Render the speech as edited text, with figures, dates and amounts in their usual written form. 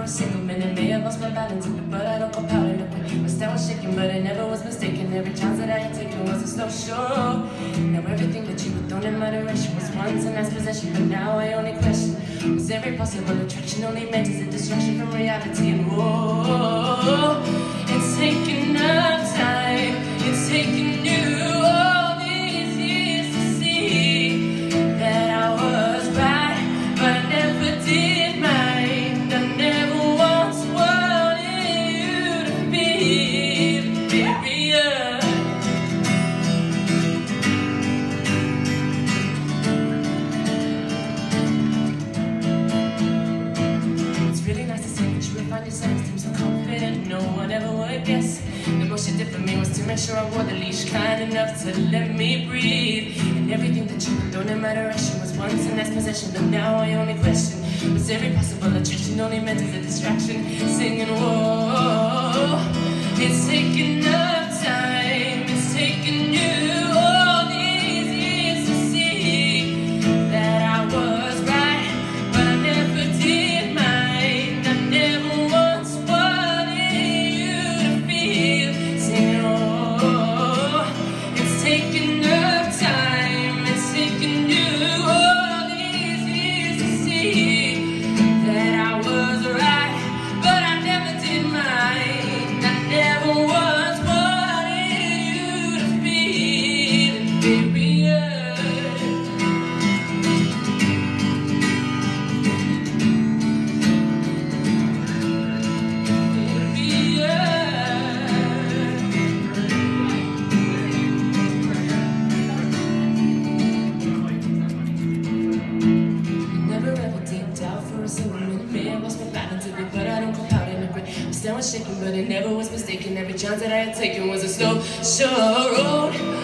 for a single minute. May have lost my balance, but I don't go pouting. My style was shaking, but I never was mistaken. Every chance that I had taken was a slow show. Now everything that you were thrown in my direction was once a nice possession, but now I only question, was every possible attraction only meant as a distraction from reality? And whoa, it's taking up time, it's taking you all these years to see that I was right, but I never did mind. I never once wanted you to be inferior. It's really nice to see that you would find yourself seem so confident. No one ever would guess. The most you did for me was to make sure I wore the leash, kind enough to let me breathe. And everything that you were doing in my direction was once a nice possession, but now I only question, was every possible attraction only meant as a distraction? Singing, whoa, it's taking up time, it's taking you all these years to see that I was right, but I never did mind. I never once wanted you to feel. Singing, oh, it's taking up time, it's taking you all these years to see that I was right, but I never did mind. I never once wanted you to feel inferior. Never ever did doubt for a single minute. May I lost my balance a bit, but I don't go out in a bit. My style was shaking, but it never was mistaken. Every chance that I had taken was a slow, sure road.